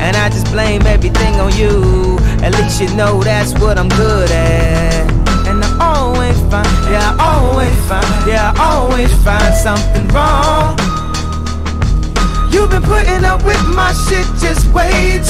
and I just blame everything on you. At least you know that's what I'm good at. And I always find, yeah, I always find, yeah, I always find something wrong. You've been putting up with my shit just way